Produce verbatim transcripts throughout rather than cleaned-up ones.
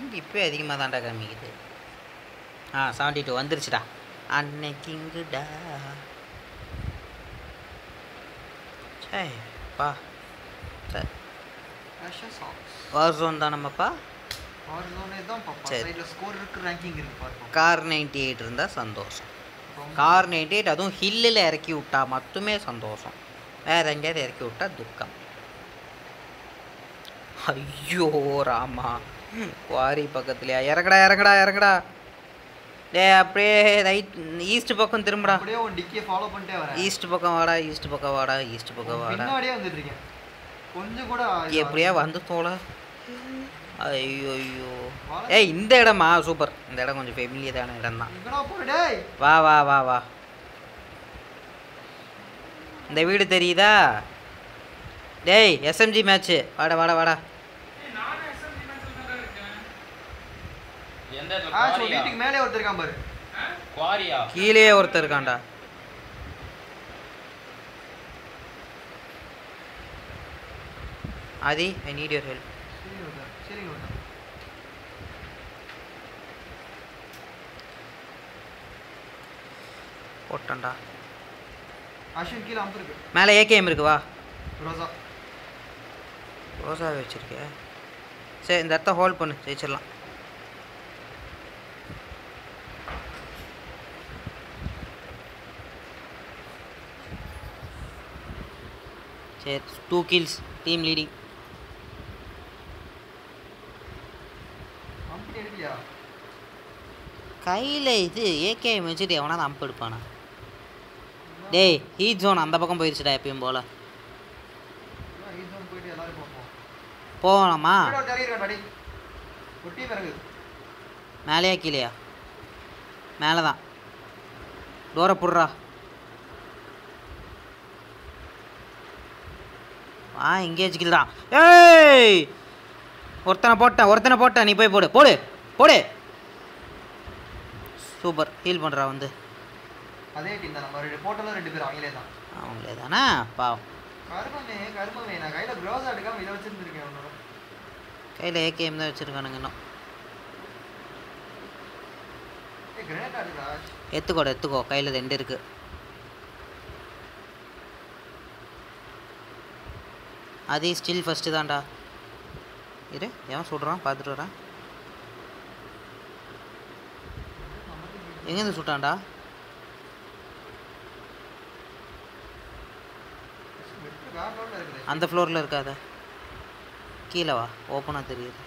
இப்போ அதிகமாக தான்டா காமிக்குது. ஆ செவன்ட்டி டூ வந்துருச்சுடா. அன்னைக்கிங்குடா சரி பா சரி வார் ஜோன் தானம்மாப்பா. சரி கார் நைன்டி எயிட் இருந்தால் சந்தோஷம். கார் நைன்டி எயிட் அதுவும் ஹில்லில் இறக்கி விட்டா மட்டுமே சந்தோஷம். வேறு எங்கேயாவது இறக்கி விட்டா துக்கம். ஐயோ ராமா குவாரி பக்கத்துலையா? இறங்கடா இறங்கடா இறங்கடா. டே அப்படியே ரைட் ஈஸ்ட் பக்கம் திரும்புடா. ஈஸ்ட் பக்கம் வாடா ஈஸ்ட் பக்கம் வாடா ஈஸ்ட் பக்கம் வாடா. எப்படியா வந்து தோல. ஐயோ ஐயோ ஏய் இந்த இடமா சூப்பர். இந்த இடம் கொஞ்சம் ஃபெமிலியரான இடம் தான். வா வா வா வா. இந்த வீடு தெரியுதா? டேய் எஸ்எம்ஜி மேட்ச்சு வாடா வாடா வாடா. கீழே ஒருத்தர் இருக்கான்டா. Aadhi I need your help. போட்டேன்டா. மேலே ஏகேஎம் இருக்கு வா. ரோசாவை வச்சிருக்க. சரி இந்த இடத்த ஹோல்ட் பண்ணு ஜெயிச்சிடலாம். சரி டூ கில்ஸ் டீம் லீடிங். கையில் இது ஏகேஎம் வச்சுட்டு எவனா அம்பு எடுப்பானா? டேய் ஹீட் ஜோன் அந்த பக்கம் போயிடுச்சுடா எப்பயும் போல. போகலாமா? மேலேயா கீழேயா? மேலே தான். டோரை புடுறா. ஆ இங்கே வச்சுக்கிட்டான். ஏய் ஒருத்தனை போட்டேன் ஒருத்தனை போட்டேன். நீ போய் போடு போடு போடு. சூப்பர் ஹீல் பண்ணுறா வந்து. அதே டீம் தான் நம்ம போட்டல ரெண்டு பேர் அவங்களே தான். அவங்களே தானா பாவம். கர்மமே கர்மமே நான் கையில க்ரோஸ் எடுக்காம இத வச்சிருந்திருக்கேன். அவனோட கையில ஏகேஎம் தான் வச்சிருக்கானுங்க. இன்னும் ஏ கிரேனேட் அடிடா. எத்துக்கோட எத்துக்கோ கையில ரெண்டு இருக்கு. அது ஸ்டில் ஃபர்ஸ்ட் தான்டா. இரு எவன் சுடுறான் பார்த்துட்டு வரேன். எங்கேருந்து சுட்டான்டா? அந்த ஃப்ளோரில் இருக்காத கீழே வா. ஓப்பனாக தெரியுது.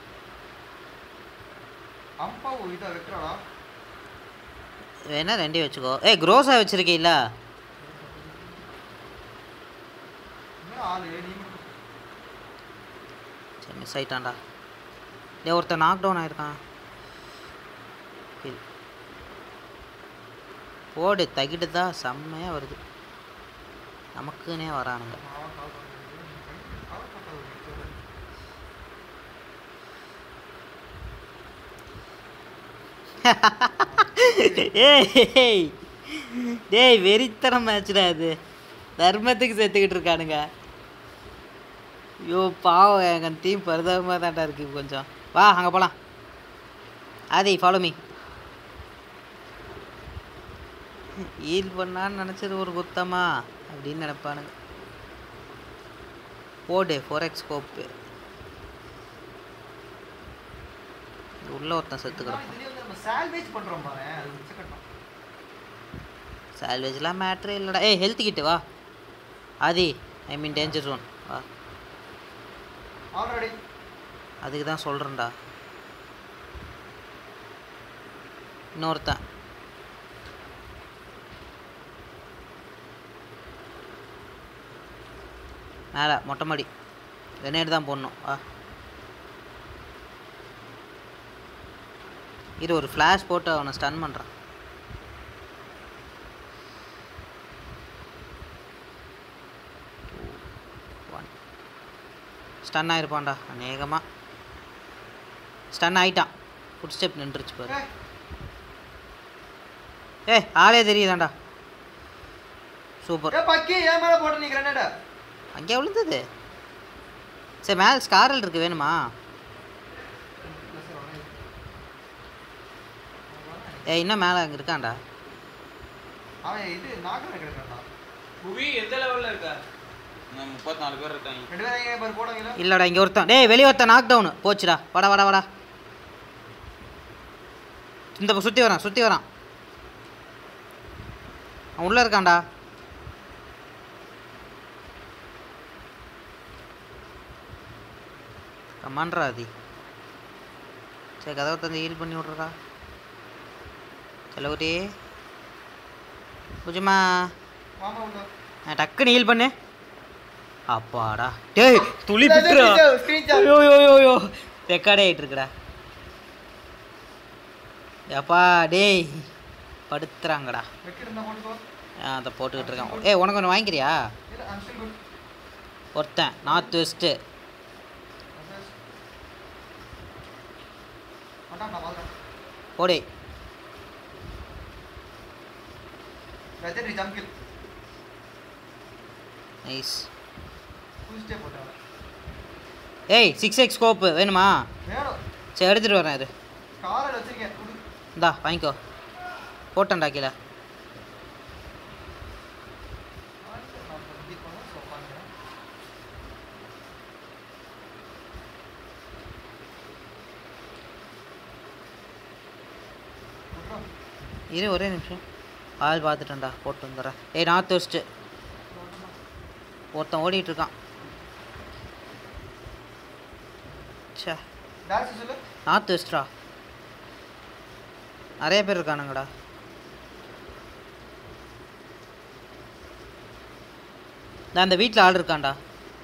வேணா ரெண்டே வச்சுக்கோ. ஏய் க்ரோஸாக வச்சுருக்கீல்ல? சரி மிஸ் ஆயிட்டான்டா. டே ஒருத்தர் நாக் டவுன் ஆயிருக்கான். போடு தகிட்டு தான் செம்மையாக வருது. நமக்குன்னே வரானுங்க. ஏய் டேய் வெறித்தனம் மேட்ச்டா அது. தர்மத்துக்கு சேர்த்துக்கிட்டு இருக்கானுங்க. ஐயோ பாவம் எங்கள் டீம் பரிதாபமாக தான்டா இருக்குது. கொஞ்சம் வா அங்கே போகலாம். ஆதி ஃபாலோ மீ. ஹீல் பண்ணான்னு நினச்சது ஒரு குத்தமா அப்படின்னு நினைப்பானுங்க. போடு ஃபோர் எக்ஸ் ஸ்கோப்பு. உள்ள ஒருத்தன் செத்து கிடப்பான். சால்வேஜ்லாம் மேட்ரே இல்லைடா. ஏய் ஹெல்த் கிட்டு வா ஆதி. ஐ மீன் டேஞ்சர் ஜோன் வா. அதுக்கு தான் சொல்கிறேன்டா. இன்னொருத்தன் மேலே மொட்டை மாடி. கிரனேட் தான் போடணும் வா. இது ஒரு ஃப்ளாஷ் போட்டு அவனை ஸ்டன் பண்ணுறான். ஸ்டன் ஆகிருப்பான்டா அநேகமாக. ஸ்டன் ஆகிட்டான். ஃபுட் ஸ்டெப் நின்றுச்சு பாரு. ஏ ஆளே தெரியுதாண்டா. சூப்பர். அங்கே விழுந்தது. சரி மேலே ஸ்காரல் இருக்குது வேணுமா? ஏய் இன்னும் மேலே அங்கே இருக்கான்டா. அவன் இது நாகர கிடக்கான்டா. புவி எந்த லெவல்ல இருக்கா? நான் முப்பத்தி நாலு பேர் இருக்காங்க. ரெண்டு பேரும் எங்க பாரு போடுவாங்கல. இல்லடா இங்கே ஒருத்தன். டேய் வெளியே ஒருத்தன் நாக் டவுன் போச்சுடா. வாடா வாடா வாடா. இந்த சுற்றி வரான் சுற்றி வரான். அவன் உள்ளே இருக்கான்டா. கமான்றா அது. சரி கதவை தந்து ஹீல் பண்ணி விட்றா. செலவுடி புஜுமா மாமா உள்ள. நான் டக்குன்னு ஹீல் பண்ணு. அப்பாடா. டேய் துளி பிட்டுறா. ஸ்கிரீன்ஷாட். ஐயோ ஐயோ ஐயோ ரெக்கார்டே ஆகிட்டு இருக்குடா. ஏப்பா டேய் படுத்துறாங்கடா. வெக்கிடுனா போட்டுக்கோ. ஆ அதை போட்டுக்கிட்டு இருக்கான். ஏய் உனக்கு ஒன்று வாங்கிக்கிறியா? இல்ல ஐ அம் ஸ்டில் குட். ஒருத்தன் நார்த் வெஸ்ட்டு. அதான் நான் பாக்குறேன். ஓடே வெதர் jump kill. Nice. Full step போட்டாங்க. ஏய் சிக்ஸ் எக்ஸ் ஸ்கோப்பு வேணுமா? வேணும். சரி எடுத்துகிட்டு வரேன். இது காரில் வச்சிருக்கேன். குடு. இந்தா வாங்கிக்கோ. போட்டேன்டா கீழே. இரு ஒரே நிமிஷம். ஆள் பார்த்துட்டேன்டா போட்டு வந்துடுறேன். ஏய் நார்த் வெஸ்ட்டு ஒருத்தன் ஓடிட்டுருக்கான். சே டான்ஸ் சொல்லு. நார்த் வெஸ்ட்ரா நிறைய பேர் இருக்கானுங்கடா. நான் அந்த வீட்டில் ஆள் இருக்கான்டா.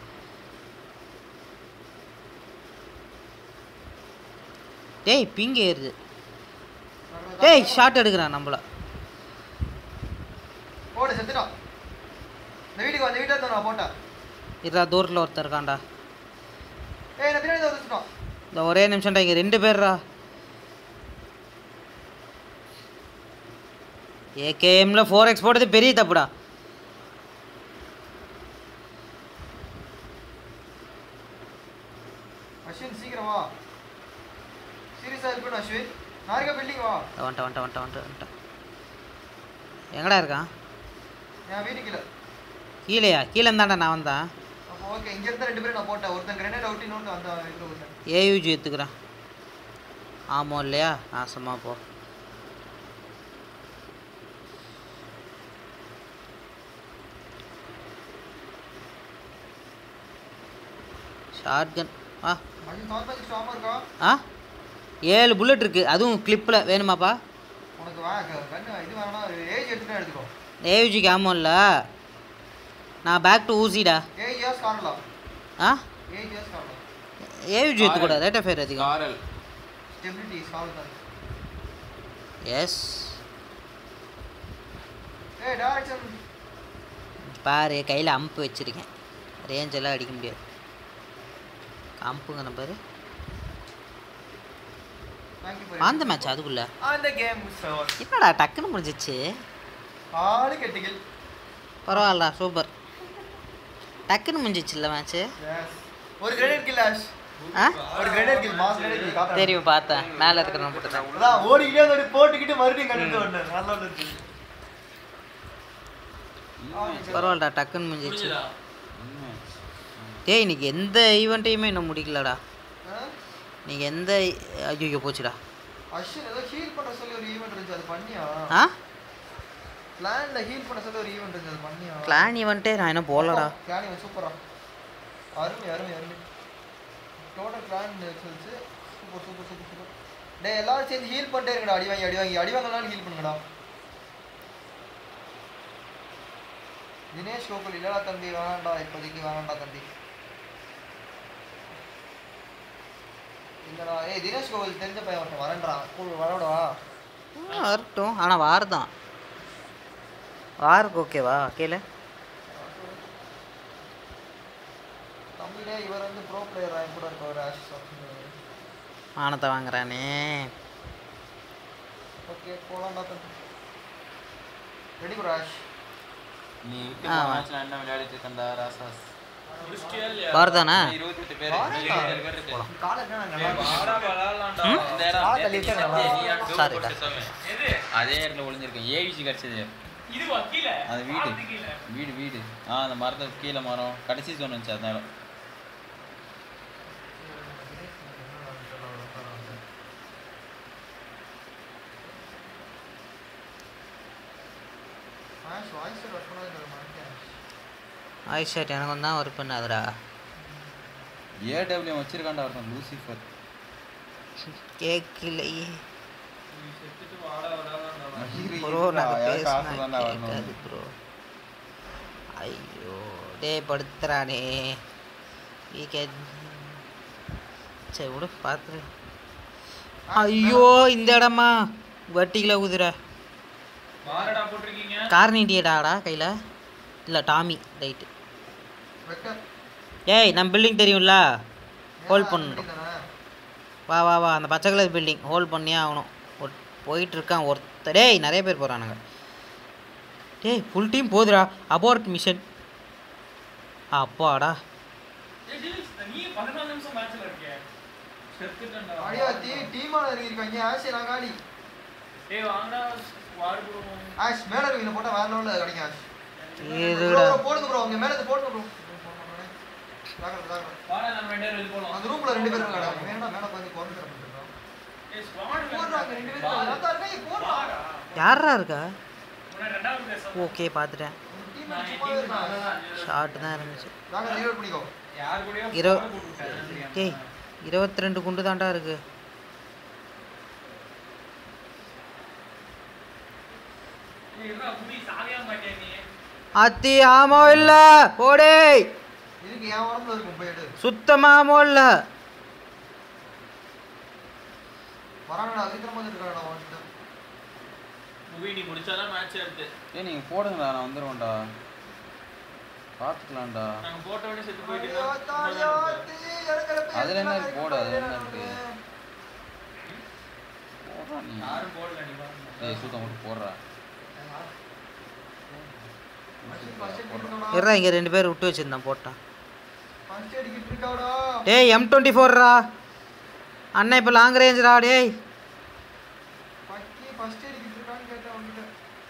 டேய் பிங்க் ஏறுது. டேய் ஷாட் எடுக்கிறான் நம்மள. போடு செத்துட்டான். இந்த வீட்டுக்கு வா. இந்த வீட்டுல இருந்து நான் போட்டேன். இருடா தூரத்தில் ஒருத்தர் இருக்கான்டா. ஏய் நான் பின்னாடி வந்து செத்துட்டான். இந்த ஒரே நிமிஷம்டா இங்கே ரெண்டு பேர்ரா. ஏகேஎம்ல ஃபோர் எக்ஸ் போட்டது பெரிய தப்புடா. அஸ்வின் சீக்கிரம் வா. சீரியஸா இருக்கணும் அஸ்வின். நாரிகா பில்டிங் வா. வந்துட்டேன் வந்துட்டேன் வந்துட்டேன் வந்துட்டேன் வந்துட்டேன். எங்கடா இருக்கான்? என் வீட்டுக்கு இல்லை. கீழேயா? கீழே இருந்தாண்டா நான் வந்தேன். அப்போ ஓகே இங்க இருந்தா ரெண்டு பேரும் நான் போட்டேன். ஒருத்தன் கிரனேட் அவுட் இன்னொன்று அந்த இதுல விட்டேன். ஏயூஜி எடுத்துக்கிறேன். ஆமாம் இல்லையா? நாசமா போ. ஷார்ட் கன் ஆ அது நார்மல் ஸ்டாமா இருக்கா? ஆ ஏழு புல்லட் இருக்குது. அதுவும் கிளிப்பில் வேணுமாப்பா? உனக்கு வா கண்ணு இது வேணா ஏஜ் எடுத்துட்டு எடுத்துக்கோ. ஏயூஜிக்கு ஆமாம் இல்லை. நான் பேக் டு ஊசிடா. ஏஜ் இயர்ஸ் காணலாம். ஆ ஏஜ் இயர்ஸ் காணலாம். ஏயூஜி எடுத்துக்கூடாது. ரேட் ஆஃப் ஃபயர் அதிகம். காரல் ஸ்டெபிலிட்டி ஸ்கால் தான். எஸ் ஏய் டைரக்ஷன் பாரு கையில் அம்பு வச்சுருக்கேன். ரேஞ்ச் எல்லாம் அடிக்க முடியாது. அம்புங்க பாரு. थैंक यू அந்த மேட்ச் அதுக்குள்ள அந்த கேம் சோர் என்னடா டக்குன்னு முடிஞ்சிச்சு. ஆளு கெட்டிகள். பரவாயில்லடா சூப்பர். டக்குன்னு முடிஞ்சிச்சுல்ல மேட்ச்சு. எஸ் ஒரு கிரேனேட் கில் ஆஷ். ஆ ஒரு grenade kill mass grenade kill காப்பா. தெரியும் பார்த்தேன். மேலே இருக்கிறவன் போட்டுட்டேன். அதான் ஓடிக்கிட்டே வந்து போட்டுக்கிட்டு மறுபடியும் கட்டிட்டு வந்தேன். நல்லா இருந்துச்சு. பரவாயில்லடா டக்குன்னு முடிஞ்சிச்சு. டேய் இன்னைக்கு எந்த ஈவெண்ட்டையுமே இன்னும் முடிக்கலடா. நீங்க எந்த ஐயோ போச்சுடா. அஷ்வின் ஏதோ ஹீல் பண்ண சொல்லி ஒரு ஈவென்ட் இருந்துச்சு அது பண்ணியா? ஆ பிளான்ல ஹீல் பண்ண சொல்லி ஒரு ஈவென்ட் இருந்துச்சு அது பண்ணியா? கிளான் ஈவெண்ட்டே நான் என்ன போலடா. கிளான் ஈவென்ட் சூப்பரா. அருமை அருமை அருமை. டோட்டல் கிளான் இருந்துச்சு. Super super super super. டேய் எல்லாரும் சேர்ந்து ஹீல் பண்ணிட்டே இருக்கடா. அடி வாங்கி அடி வாங்கி அடி வாங்கனாலும் ஹீல் பண்ணுங்கடா. தினேஷ் கோகுல் இல்லடா தம்பி வேணாம்டா இப்போதைக்கு வேணாம்டா தம்பி. இல்லடா ஏய் தினேஷ் கோகுல் தெரிஞ்ச பையன் ஒருத்தன் வரேன்றான். கூல் வரடா. வரட்டும். ஆனால் வார் தான். வாருக்கு ஓகேவா? கேளு தம்பிலே இவர் வந்து ப்ரோ பிளேயர் ஆகி கூட இருக்கார் ஆஷ் சாப்ஸ். ஆனத்தை வாங்குறானே. ஓகே போலாம்டா தம்பி. Ready bro Ash. நீ விட்டு மேட்ச்ல என்ன விளையாடிட்டு இருக்கடா ராசாஸ். வார்தானா? இருபத்தெட்டு பேர் இருபத்தேழு பேர் இருக்கு. கால என்ன நல்லா வாடா விளையாடலாம்டா. இந்த நேரம் கால தள்ளி விட்டா சாரிடா. எது அதே இடத்துல ஒளிஞ்சிருக்கேன். ஏவிசி கிடைச்சது. இதுவா கீழே? அது வீடு. பாலத்துக்கு கீழே. வீடு வீடு. ஆ அந்த மரத்துக்கு கீழே மரம். கடைசி ஜோன் வந்துச்சு அதனால. ஆய் ஷர்ட் எனக்கு தான் ஒர்க் பண்ணாதுடா. ஏடபிள்யூ வச்சிருக்கான்டா ஒருத்தன் லூசிஃபர். கேட்கலையே நீ செத்துட்டு வாடா வாடா. ப்ரோ. நாங்கள் பேசினா கேட்காது ப்ரோ. ஐயோ டேய் படுத்துறானே. வீக்கெண்ட் சரி விடு பார்த்துரு. ஐயோ இந்த இடமா வட்டிக்கில் குதிரை. வாரடா போட்டிருக்கீங்க. கார்னிட்டியடாடா கையில் இல்லை டாமி ரைட்டு. ஏய் நம்ம பில்டிங் தெரியும்ல ஹோல்ட் பண்ணணும். வா வா வா அந்த பச்சை கலர் பில்டிங் ஹோல்ட் பண்ணியே ஆகணும். ஒரு போயிட்டுருக்கான் ஒருத்தர். டேய் நிறைய பேர் போகிறானுங்க. டேய் ஃபுல் டீம் போகுதுடா. Abort mission. அப்பாடா ஏய் டில்ஸ் நீ பதினாலு நிமிஷம் மேட்ச்ல இருக்கே. செத்துட்டடா. அடியா டீ டீமால இருக்காங்க. ஆஷ் நான் காடி. ஏய் வாங்கடா ஸ்குவாட் போடுவோம். ஆஷ் மேல இருக்கீங்க போட்டா வேற லெவல்ல கிடைக்கும் ஆஷ். இதுடா ப்ரோ போடுங்க ப்ரோ அங்க மேல இருந்து போடுங்க ப்ரோ. தாங்க தாங்க. வாடா நம்ம ரெண்டு பேரும் வெளிய போலாம். அந்த ரூம்ல ரெண்டு பேரும் இருக்காடா. வேணா மேல வந்து குவார்டர் பண்ணிட்டோம். ஏய் ஸ்குவாட் போடுறாங்க ரெண்டு பேரும். நான் இருக்கேன் போடுறா. யாரா இருக்கா? உன்ன ரெண்டாவது பேச. ஓகே பார்த்துட்டேன். டீம் நான் சும்மா டீம் இருக்கா. அவ்வளவுதான். ஷார்ட் தான் இருந்துச்சு. தாங்க ரீலோட் பண்ணிக்கோ. யார் கூடயோ இரு- squad போட்டு விட்டாங்க. டேய் இருபத்தி ரெண்டு குண்டு தாண்டா இருக்கு. ஏய் என்ன புடி சாவியா மாட்டே நீ. அத்தி ஆமோ இல்ல போடே. இதுக்கு என் உடம்புல இருக்கும் போய் எடு. சுத்தமா ஆமோ இல்ல. வரானடா சீக்கிரமா இருக்கானடா வந்துட்டு. மூவி நீ முடிச்சாதான் மேட்ச் எடுத்து. ஏய் நீங்க போடுங்கடா நான் வந்துருவேன்டா. பார்த்துக்கலாம்டா. நாங்க போட்ட உடனே செத்து ஐயோ போயிட்டீங்க. தாயா தீ இறங்கற பேர். அதுல என்ன இருக்கு? போடு, அதுல என்ன இருக்கு? போடுறா நீ. யாரும் போடல நீ பாருங்க. ஏய் சூத்தம் மட்டும் போடுறா. இருடா இங்க ரெண்டு பேர் விட்டு வச்சிருந்தான் போட்டான். பஞ்ச் அடிக்கிட்டு இருக்காடா. டேய் எம் டுவெண்ட்டி ஃபோர்ரா அண்ணா இப்போ லாங் ரேஞ்சுடா. டேய் பக்கி ஃபர்ஸ்ட் அடிக்கிட்டு இருக்கான்னு கேட்டா வந்துட்டு.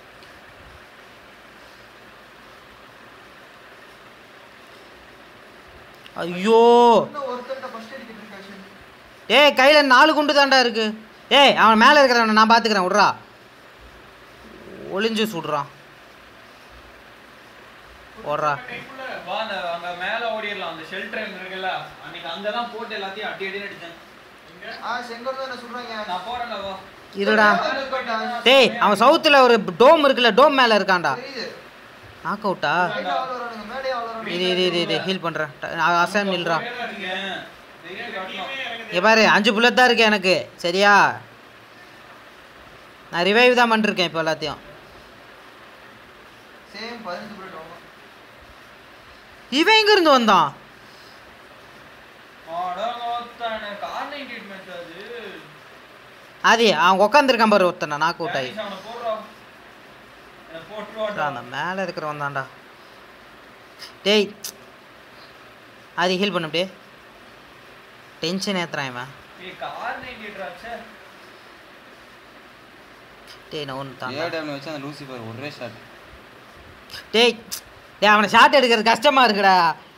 ஐயோ இன்னும் ஒருத்தர்ட்ட ஃபர்ஸ்ட் அடிக்கிட்டு இருக்கா ஷின். டேய் கையில் நாலு குண்டு தாண்டா இருக்கு. ஏய் அவன் மேலே இருக்கிறவன் நான் பார்த்துக்கிறேன் விட்றா. ஒளிஞ்சு சுடுறான் ஓடுறா. கைக்குள்ள வா அந்த அங்க மேல ஓடிரலாம். அந்த ஷெல்டர் இருக்குல்ல அன்னைக்கு அங்க தான் போட்டு எல்லாத்தையும் அடி அடி அடிச்சேன். இங்க ஆ செங்கர் தான் என்ன சொல்றாங்க. நான் போறேன்ல வா. இருடா. டேய் அவன் சவுத்தில் ஒரு டோம் இருக்குல்ல டோம் மேலே இருக்கான்டா. தெரியுது. நாக் அவுட்டா? ரைட் ஆல் வரானுங்க மேலே ஆல் வரானுங்க. இது இது இது இது ஹீல் பண்ணுறேன். அசாம் நில்றான். தைரியம் காட்டணும். இங்கே பாரு அஞ்சு புல்லட் தான் இருக்கு எனக்கு சரியா. நான் ரிவைவ் தான் பண்ணிருக்கேன் இப்போ எல்லாத்தையும். சேம் பதினஞ்சு புல்லட் ஆகும். இவன் எங்கேருந்து வந்தான்? ஆடாங்கோத்தானே கார் நைன்டி மேட்ச் அது. அது அவன் உட்காந்துருக்கான் பாரு ஒருத்தனை நாக் அவுட் ஆகி. அவனை போடுறா. என்ன போட்டுருவாடா. அந்த மேலே இருக்கிறவன் தான்டா. டேய் அது ஹீல் பண்ண அப்படியே. டென்ஷன் ஏற்றுறான் இவன். ஏய் கார் நைன்டி ட்ராச்சே. டேய் நான் ஒன்று தான். ஏடபிள்யூ வச்சு அந்த லூசிஃபர் ஒரே ஷாட். டேய் டேய் அவனை ஷாட் எடுக்கிறது கஷ்டமா இருக்குடா.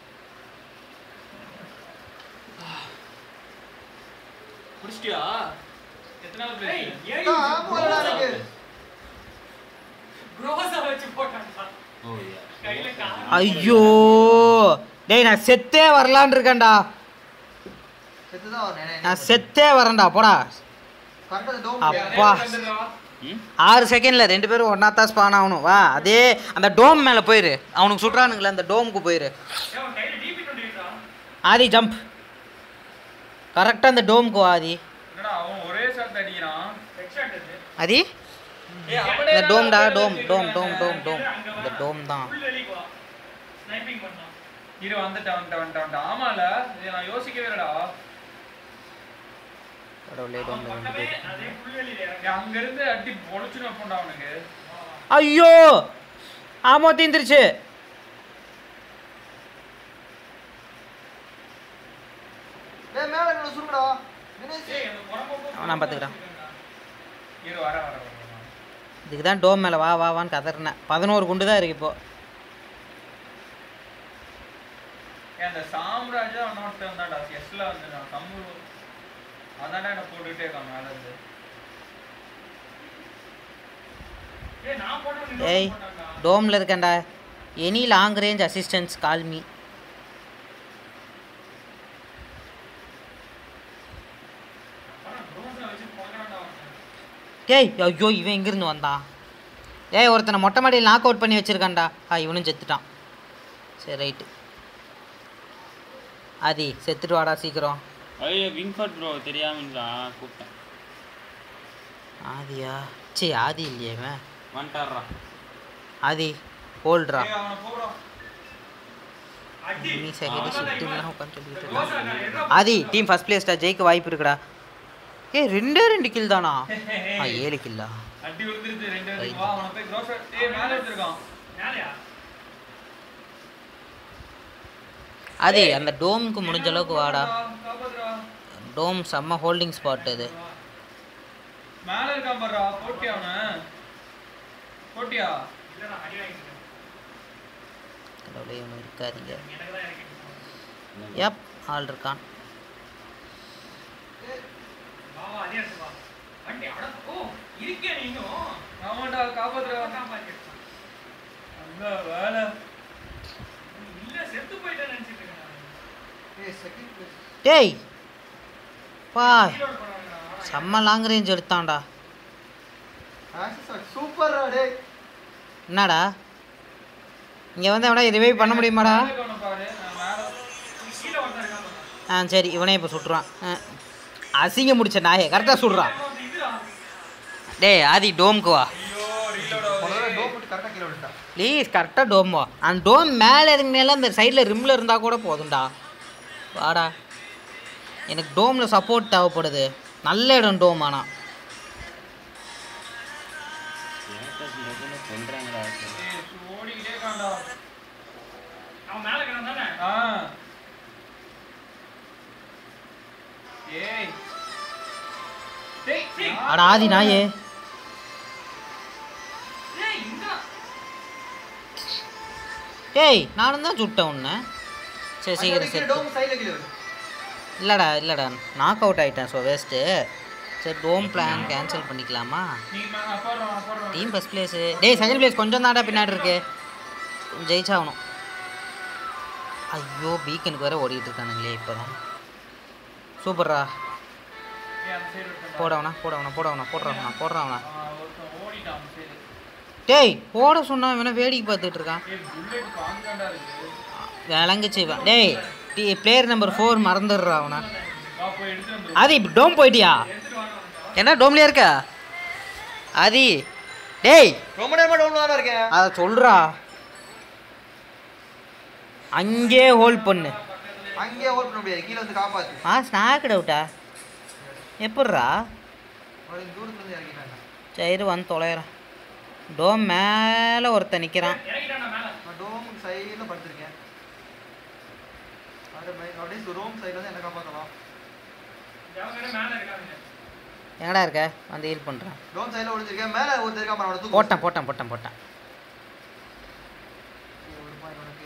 புடிச்சிட்டியா? எத்தனாவது பிளேஸ்? ஆ ஆமா இருக்கு. க்ரோஸா வச்சு போட்டான்டா. கையில கார். ஐயோ டேய் நான் செத்தே வரலான் இருக்கேன்டா. செத்து தான் வரேன். நான் செத்தே வரேன்டா போடா. கரெக்ட்டா டோம். அப்பா ம் ஆறு செகண்டில் ரெண்டு பேரும் ஒன்றா தான் ஸ்பான் ஆகணும். வா அதே அந்த டோம் மேலே போயிரு. அவனுக்கு சுட்றானுங்களே அந்த டோமுக்கு போயிரு. ஏய் அவன் கையில டிபி டுவெண்ட்டி இருக்கா? ஆதி ஜம்ப் கரெக்டாக அந்த டோமுக்கு வா ஆதி. என்னடா அவன் ஒரே ஷாட் அடிக்கிறான். ஹெட் ஷாட் அது. ஆதி ஏய் அப்படியே இந்த டோம்டா டோம் டோம் டோம் டோம் டோம் இந்த டோம் தான். ஃபுல் வெளிய வா. ஸ்னைப்பிங் பண்ணான். இரு வந்துட்ட வந்துட்ட வந்துட்ட வந்துட்ட. ஆமால இதை நான் யோசிக்கவே இல்லடா. கடவுளே டோம் பக்கமே அதே ஃபுல் வெளியில இறங்கி அங்க இருந்து அடி பொளச்சுன போண்டா அவனுக்கு. ஐயோ ஆமோ தீந்துருச்சு. டேய் மேல என்ன சுடுடா. தினேஷ் ஏய் அந்த குரம்போ அவன் நான் பார்த்துக்கிறேன். இரு வர வர வர. இதுக்கு தான் டோம் மேலே வா வா வான்னு கதறினேன். பதினோரு குண்டு தான் இருக்குது இப்போது. அந்த சாம்ராஜா நோட்டு வந்தாடா எஸ்ல வந்து நான் கம்மு அதான்டா என்ன போட்டுட்டே இருக்கான் மேல இருந்து. ஏய் நான் போட்டா ஏய் டோமில் இருக்கேன்டா. Any long range assistance call me. ஏய் ஐயோ இவன் எங்கேருந்து வந்தான்? ஏய் ஒருத்தனை மொட்டை மாடியில் நாக் அவுட் பண்ணி வச்சுருக்கான்டா. ஆ இவனும் செத்துட்டான். சரி ரைட்டு. ஆதி செத்துட்டு வாடா சீக்கிரம். ஐயோ விங்ஃபர்ட் ப்ரோ தெரியாமங்களா கூப்பிட்டேன். ஆதியா? சே ஆதி இல்லையே இவன். வந்துட்டாரா ஆதி ஹோல்ட்ரா. ஏய் அவன போடா. அடி நீ செகண்ட் ஷிஃப்ட்லாம் உட்காந்து சொல்லிட்டு இருக்க. ஆதி டீம் ஃபர்ஸ்ட் பிளேஸ்டா, ஜெயிக்க வாய்ப்பு இருக்குடா. ஏய் ரெண்டே ரெண்டு கில் தானா? ஆ ஏழு கில்லா? அடி விழுந்துருச்சு ரெண்டு பேருக்கு. வா அவன போய் க்ரோஸ். ஏய் மேல வச்சிருக்கான். மேலயா? ஆதி அந்த டோமுக்கு முடிஞ்ச அளவுக்கு வாடா. காப்பாத்துடா. டோம் செம்ம ஹோல்டிங் ஸ்பாட் இது. மேல இருக்கான் பாருடா. போட்டியா அவன? போட்டியா? இல்லடா அடி வாங்கிட்டேன். கடவுளே இவனு இருக்காதீங்க. எனக்கு தான் இருக்கு. யப் ஆள் இருக்கான். வா வா அதே வா. வண்டி அட ஓ இருக்கே நீயும். ஆமாடா காப்பாத்துடா. காப்பாத்திட்டான். அங்க வேலை. இல்ல செத்து போயிட்டேன்னு நினைச்சிட்டு இருக்கேன். ஏய் செகண்ட் பிளேஸ். டேய் பா செம்ம லாங் ரேஞ்ச் எடுத்தான்டா. ஆக்சஸ் சூப்பர்ரா டேய். என்னடா இங்கே வந்து அவனை ரிவைவ் பண்ண முடியுமாடா? பாரு மேல கீழ வந்து இருக்கான். ஆ சரி இவனே இப்போ சுட்டுறான். அசிங்க முடிச்ச நாயே கரெக்டாக சுடுறான். டேய் ஆதி டோம்க்கு வா முதல்ல டோம் போட்டு கரெக்டாக கீழே விட்டுட்டான். ப்ளீஸ். கரெக்டாக டோம் வா. அந்த டோம் மேலே இருந்தனால அந்த சைடில் ரிம்மில் இருந்தால் கூட போதும்டா. வாடா எனக்கு டோமில் சப்போர்ட் தேவைப்படுது. நல்ல இடம் டோம். ஆனால் சொல்றாங்கடா ஓடிக்கிட்டே இருக்கான்டா. அவன் மேல கிடந்தான் தானே? ஆ ஏய் டேய் டேய் அட ஆதி நாயே. டேய் இங்க டேய் நானும் தான் சுட்டேன் உன்னை. சரி சீக்கிரம் சரி. டோம் சைடுல கீழே விடு. இல்லைடா இல்லைடா நாக் அவுட் ஆகிட்டேன். So waste. சரி டோம் பிளான் கேன்சல் பண்ணிக்கலாமா? நீ போறோம் போறோம். Team first place. டேய் செகண்ட் பிளேஸ் கொஞ்சம் தாண்டா பின்னாடி இருக்கு. ஜெயிச்சாகணும். ஐயோ பீக்கனுக்கு வேறு ஓடிட்டு இருக்கானுங்களே இப்போ தான். சூப்பர்ரா. ஏய் அந்த சைடு இருக்கான். போடவனா போடவனா போடவனா போடுறவனா போடுறவனா. ஒருத்தன் ஓடிட்டான் அந்த சைடு. டேய் போட சொன்னா இவனை வேடிக்கை பார்த்துட்டு இருக்கான். ஏய் புல்லட் கான்காண்டா இருக்கு. விளங்குச்சு இவன். டேய் டி பிளேயர் நம்பர் ஃபோர் மறந்துடுறா அவனை. வா போய் எடுத்து வந்து ஆதி இப்போ டோம் போயிட்டியா? எடுத்துட்டு வாங்க. என்ன டோம்லேயே இருக்க ஆதி? டேய் ரொம்ப நேரமா டோம்ல தான் இருக்கேன். அதை சொல்கிறா. அங்கே ஹோல்ட் பண்ணு. அங்கேயே ஹோல்ட் பண்ண முடியாது. கீழே வந்து காப்பாத்து. ஆ ஸ்நாக் டவுட்டா எப்பட்றா? ஒரு தூரத்துல இருந்து இறங்கிட்டாங்க. சரி வந்து தொலைகிறேன். டோம் மேலே ஒருத்தன் நிற்கிறான். இறங்கிட்டான்டா மேல. நான் டோமுக்கு சைடில் படுத்திருக்கேன். அது மை அப்படியே ரோம் சைடில் வந்து என்ன காப்பாற்றலாம். ஜவங்கட மேல இருக்காங்க. எங்கடா இருக்க? வந்து ஹீல் பண்ணுறேன். டோம் சைடில் ஒளிஞ்சிருக்கேன். மேலே ஒருத்தர் இருக்கா அவனை தூக்கு. போட்டேன் போட்டேன் போட்டேன் போட்டேன். ஒரு பாயிண்ட் உனக்கு.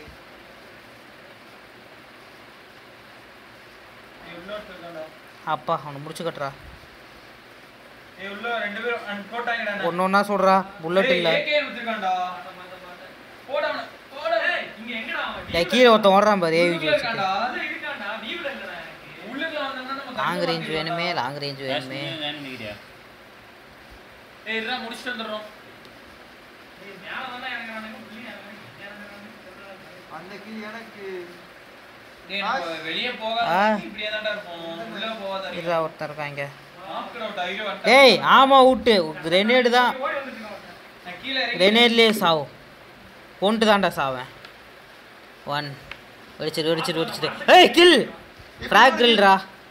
ஏய் உள்ள இருக்கான்டா. அப்பா அவனை முடிச்சு கட்டுறா. ஏய் உள்ள ரெண்டு பேரும் அன் போட்டாங்கடா. ஒன்று ஒன்றா சொல்கிறா. புல்லட் இல்லை. ஏகே வச்சிருக்கான்டா. போட அவன போட. ஏய் இங்க எங்கடா அவன்? டேய் கீழே ஒருத்தன் ஓடுறான் பாரு. ஏவி வச்சுட்டு. இருக்கான்டா. அது இருக்கான்டா. வீவ்ல இல்லடா எனக்கு. உள்ளுக்கு வந்தா நம்ம லாங் ரேஞ்ச் வேணுமே லாங் ரேஞ்ச் வேணுமே. நினைக்கிறியா? ஏய் இருடா முடிச்சிட்டு வந்துறோம். ஏய் மேல வந்தா எனக்கு எனக்கு புள்ளி அன்னைக்கு எனக்கு டேய் நம்ம வெளிய போகாத ஆ. இப்படியே தான்டா இருப்போம். உள்ள போகாத. இதா ஒருத்தன் இருக்காங்க. நாக் அவுட் ஆயிரோ வந்து. டேய் ஆமாம் விட்டு கிரெனேடு தான். ஓடி வந்துட்டான். நான் கீழ இறங்கி கிரெனேட்லேயே சாவும். கொண்டு தாண்டா சாவேன். ஒன் வெடிச்சிரு வெடிச்சிரு வெடிச்சிரு. ஏய் கில் ஃப்ராக் கில்ரா.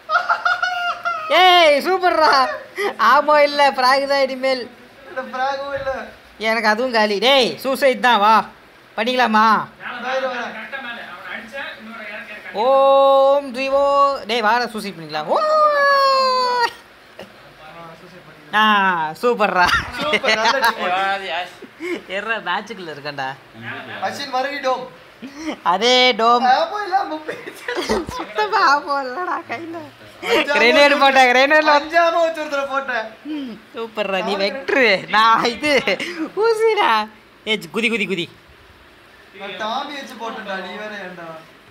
ஏய் சூப்பர்ரா. ஆமாம் இல்லை ஃப்ராக் தான் இனிமேல். ஃப்ராகும் இல்லை. எனக்கு அதுவும் காலி. டேய் சூசைட் தான். வா பண்ணிக்கலாமா? மேல மேல கரெக்ட்டா மேல அவன் அடிச்சா இன்னொரு இறக்க இருக்கான். ஓம் ஜீவோ. டேய் வாடா சூசைட் பண்ணிக்கலாம். ஓ ஆ சூப்பர்ரா சூப்பர் நல்ல டீம் ஏய், ஆஷ். எர்ரா மேட்சுக்குள்ள இருக்கேன்டா அஸ்வின் மறுபடியும் டோம் அதே டோம் ஆப்போ இல்ல முப்பை சுத்தமா போடலடா கையில கிரேனேட் போட்டேன் கிரேனேட்ல அஞ்சாம வச்சு ஒருத்தர போட்டேன் சூப்பர்ரா நீ வெக்ட்ரு நான் இது ஊசிடா ஏ குதி குதி குதி நான் டாமி வச்சு போட்டேன்டா நீ வேற ஏன்டா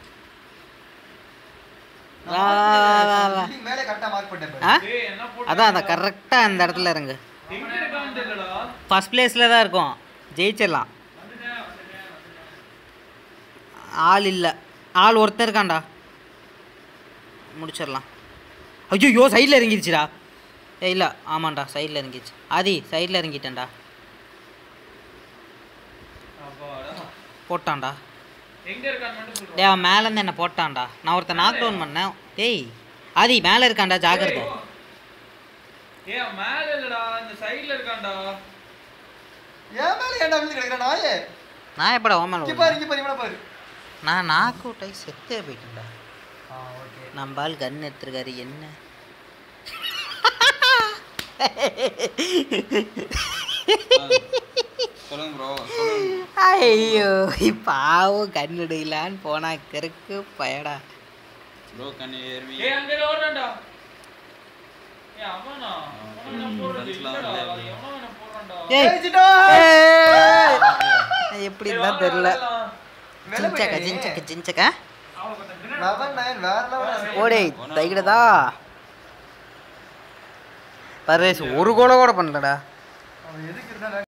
வா, வா, வா, வா. பில்டிங் மேலே கரெக்டா மார்க் பண்ணிட்டேன் ஆ பாரு. டேய் என்ன போட்டு அதான் அதான் கரெக்டாக அந்த இடத்துல இருங்க எங்க இருக்கான்னு தெரியலடா ஃபர்ஸ்ட் பிளேஸில் தான் இருக்கும் ஜெயிச்சிடலாம் வந்துட்டேன் வந்துட்டேன் வந்துட்டேன் ஆள் இல்லை ஆள் ஒருத்தர் இருக்கான்டா முடிச்சிடலாம் ஐயோ சைடில் இறங்கிருச்சுடா ஏ இல்லை ஆமாண்டா சைடில் இறங்கிருச்சு ஆதி சைடில் இறங்கிட்டேன்டா அப்பாடா போட்டான்டா எங்க இருக்கான்னு மட்டும் சொல்றேன் டேய் அவன் மேலேருந்து என்ன போட்டான்டா நான் ஒருத்தன் நாக் டவுன் பண்ணேன் டேய் ஆதி மேலே இருக்கான்டா ஜாக்கிரதை ஏய் அவன் மேல இல்லடா இந்த சைடுல இருக்கான்டா ஏன் மேல ஏன்டா விழுந்து கிடக்குற நாயே நான் எப்படா ஓ மேலே இங்க பாரு இங்க பாரு இவனை பாரு நான் நாக் அவுட் ஆகி செத்தே போயிட்டேன்டா ஆ ஓகே நம்ம ஆள் கன் எடுத்துருக்காரு என்ன சொல்லுங்க ப்ரோ சொல்லுங்க. ஐயோ பாவம் கண் எடுக்கலான்னு போனா கருக்கு பயடா ப்ரோ கண்ணு ஏறுவி ஏய் அங்க ஓடுறான்டா ஏய் அவனா அவனா போறது இல்லடா எவனா போறான்டா ஏய் ஜெயிச்சிட்டா ஏய், எப்படி இருந்தா தெரியல சிஞ்சக்க சிஞ்சக்க சிஞ்சக்க அவன் கொஞ்சம் லெவன் நைன் வேற லெவல் ஓடே தைக்கிடதா பரேஷ் ஒரு கோல கூட பண்ணலடா அவன் எதுக்கு இருந்தா